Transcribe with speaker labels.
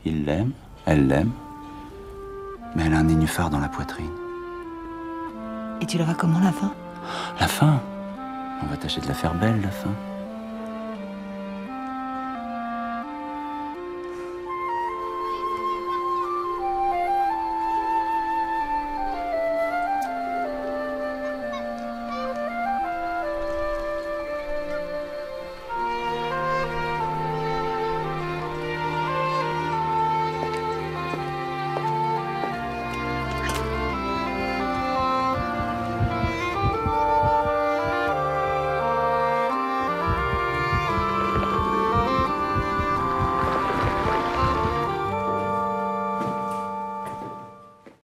Speaker 1: Il l'aime, elle l'aime, mais elle a un nénuphar dans la poitrine.
Speaker 2: Et tu la vois comment, la fin?
Speaker 1: La fin? On va tâcher de la faire belle, la fin.